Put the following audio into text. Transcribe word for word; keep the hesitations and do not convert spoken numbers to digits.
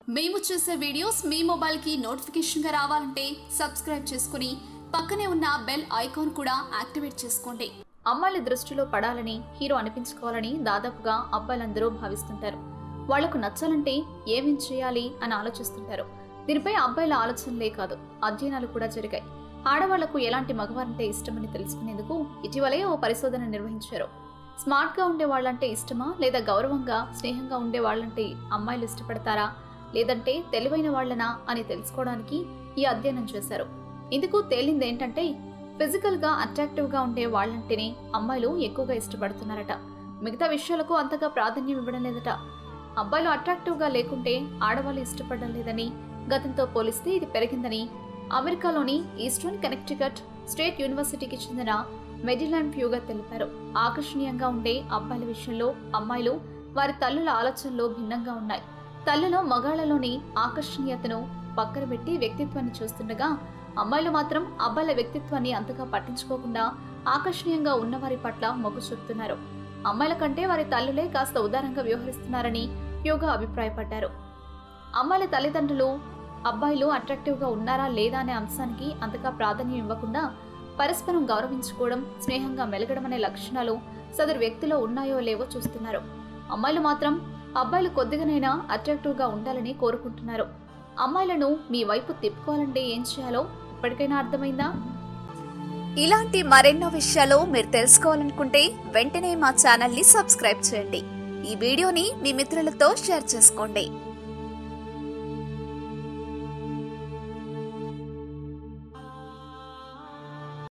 మేము చేసే వీడియోస్ మీ మొబైల్ కి నోటిఫికేషన్ గా రావాలంటే సబ్స్క్రైబ్ చేసుకుని పక్కనే ఉన్న బెల్ ఐకాన్ కూడా యాక్టివేట్ చేసుకోండి. అమ్మాయిల దృష్టిలో పడాలని హీరో అనిపించుకోవాలని దాదాపుగా అబ్బాయిలందరూ భావిస్తుంటారు. వాళ్లకు నచ్చాలంటే ఏమేం చేయాలి అని ఆలోచిస్తుంటారు. దీనిపై అబ్బాయిల ఆలోచనలే కాదు, అధ్యయనాలు కూడా జరిగాయి. ఆడవాళ్లకు ఎలాంటి మగవారంటే ఇష్టమని తెలుసుకునేందుకు ఇటీవలే ఓ పరిశోధన నిర్వహించారు. స్మార్ట్ గా ఉండే వాళ్ళంటే ఇష్టమా లేదా గౌరవంగా స్నేహంగా ఉండే వాళ్ళంటే అమ్మాయిలు ఇష్టపడతారా లేదంటే తెలివైన వాళ్ళనా అని తెలుసుకోవడానికి ఈ అధ్యయనం చేశారు. ఇందుకు తేలింది ఏంటంటే ఫిజికల్ గా అట్రాక్టివ్ గా ఉండే వాళ్ళంటేనే అమ్మాయిలు ఎక్కువగా ఇష్టపడుతున్నారట. మిగతా విషయాలకు అంతగా ప్రాధాన్యం ఇవ్వడం లేదట. అబ్బాయిలు అట్రాక్టివ్ గా లేకుంటే ఆడవాళ్ళు ఇష్టపడడం లేదని, గతంతో పోలిస్తే ఇది పెరిగిందని అమెరికాలోని ఈస్టర్న్ కనెక్టికట్ స్టేట్ యూనివర్సిటీకి చెందిన మెడిలాండ్ ఫ్యూగర్ తెలిపారు. ఆకర్షణీయంగా ఉండే అబ్బాయిల విషయంలో అమ్మాయిలు వారి తల్లుల ఆలోచనలో భిన్నంగా ఉన్నాయి. తల్లులో మగాళ్లలోని ఆకర్షణీయతను పక్కన పెట్టి వ్యక్తిత్వాన్ని చూస్తుండగా అమ్మాయిలు మాత్రం అబ్బాయిల వ్యక్తిత్వాన్ని అంతగా పట్టించుకోకుండా ఆకర్షణీయంగా ఉన్నవారి పట్ల మొగ్గు చూపుతున్నారు. అమ్మాయిల కంటే వారి తల్లులే కాస్త ఉదారంగా వ్యవహరిస్తున్నారని యోగా అభిప్రాయపడ్డారు. అమ్మాయిల తల్లిదండ్రులు అబ్బాయిలు అట్రాక్టివ్ గా ఉన్నారా లేదా అనే అంశానికి అంతగా ప్రాధాన్యం ఇవ్వకుండా పరస్పరం గౌరవించుకోవడం, స్నేహంగా మెలగడం అనే లక్షణాలు సదరు వ్యక్తిలో ఉన్నాయో లేవో చూస్తున్నారు. అమ్మాయిలు మాత్రం అబ్బాయిలు కొద్దిగానైనా అట్రాక్టివ్ గా ఉండాలని కోరుకుంటున్నారు. అమ్మాయిలను మీ వైపు తిప్పుకోవాలంటే ఏం చేయాలో ఇప్పటికైనా అర్థమైందా? ఇలాంటి మరెన్నో విషయాలు మీరు తెలుసుకోవాలనుకుంటే వెంటనే మా ఛానల్ ని సబ్స్క్రైబ్ చేయండి. ఈ వీడియోని మీ మిత్రులతో షేర్ చేసుకోండి.